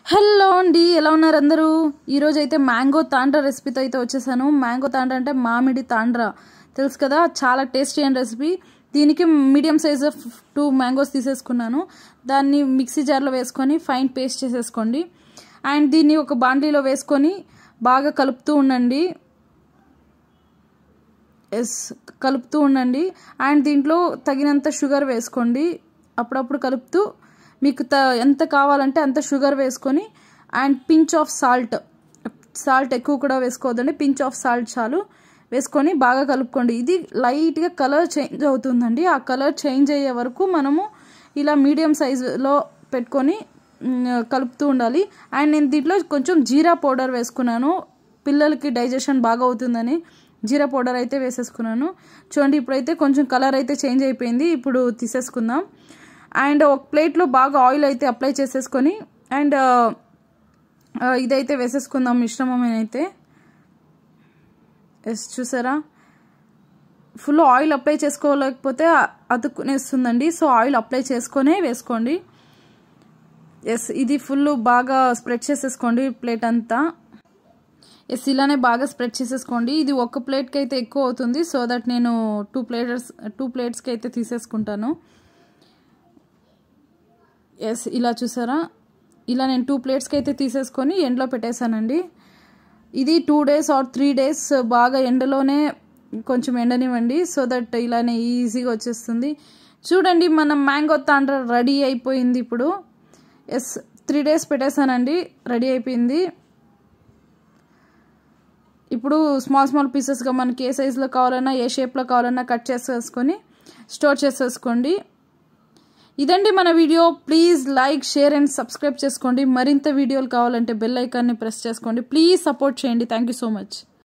Hello అండి, ఎలా ఉన్నారు అందరూ? ఈరోజు అయితే మ్యాంగో తాండ్రా రెసిపీతో అయితే వచ్చేసాను. మ్యాంగో తాండ్రా అంటే మామిడి తాండ్రా తెలుసు కదా, చాలా టేస్టీ అయిన రెసిపీ. దీనికి మీడియం సైజ్ 2 మ్యాంగోస్ తీసేసుకున్నాను. దాన్ని మిక్సీ జార్లో వేసుకొని ఫైన్ పేస్ట్ చేసేసుకోండి. అండ్ దీన్ని ఒక బాండీలో వేసుకొని బాగా కలుపుతూ ఉండండి. కలుపుతూ ఉండండి. అండ్ దీంట్లో తగినంత షుగర్ వేసుకోండి. అప్పుడప్పుడు కలుపుతూ మీకు ఎంత కావాలంటే అంత షుగర్ వేసుకొని అండ్ పించ్ ఆఫ్ సాల్ట్ ఎక్కువ కూడా వేసుకోవద్దండి, పించ్ ఆఫ్ సాల్ట్ చాలు వేసుకొని బాగా కలుపుకోండి. ఇది లైట్గా కలర్ చేంజ్ అవుతుందండి. ఆ కలర్ చేంజ్ అయ్యే వరకు మనము ఇలా మీడియం సైజులో పెట్టుకొని కలుపుతూ ఉండాలి. అండ్ నేను దీంట్లో కొంచెం జీరా పౌడర్ వేసుకున్నాను, పిల్లలకి డైజెషన్ బాగా అవుతుందని జీరా పౌడర్ అయితే వేసేసుకున్నాను. చూడండి, ఇప్పుడైతే కొంచెం కలర్ అయితే చేంజ్ అయిపోయింది. ఇప్పుడు తీసేసుకుందాం. అండ్ ఒక ప్లేట్లో బాగా ఆయిల్ అయితే అప్లై చేసేసుకొని అండ్ ఇదైతే వేసేసుకుందాం మిశ్రమం అయితే. చూసారా, ఫుల్ ఆయిల్ అప్లై చేసుకోలేకపోతే అతుక్కునేస్తుందండి. సో ఆయిల్ అప్లై చేసుకొనే వేసుకోండి. ఇది ఫుల్ బాగా స్ప్రెడ్ చేసేసుకోండి ప్లేట్ అంతా. ఇలానే బాగా స్ప్రెడ్ చేసేసుకోండి. ఇది ఒక ప్లేట్కి అయితే ఎక్కువ అవుతుంది. సో దట్ నేను 2 ప్లేట్స్కి అయితే తీసేసుకుంటాను. ఇలా చూసారా, ఇలా నేను 2 ప్లేట్స్కి అయితే తీసేసుకొని ఎండలో పెట్టేశానండి. ఇది 2 days or 3 days బాగా ఎండలోనే కొంచెం ఎండనివ్వండి. సో దట్ ఇలానే ఈజీగా వచ్చేస్తుంది. చూడండి, మన మ్యాంగో తాండ్రా రెడీ అయిపోయింది. ఇప్పుడు 3 days పెట్టేశానండి, రెడీ అయిపోయింది. ఇప్పుడు స్మాల్ పీసెస్గా మనకి ఏ సైజులో కావాలన్నా ఏ షేప్లో కావాలన్నా కట్ చేసేసుకొని స్టోర్ చేసేసుకోండి. ఇదండి మన వీడియో. Please like, share and subscribe చేసుకోండి. మరింత వీడియోలు కావాలంటే బెల్ ఐకాన్ని ప్రెస్ చేసుకోండి. ప్లీజ్ సపోర్ట్ చేయండి. Thank you so much.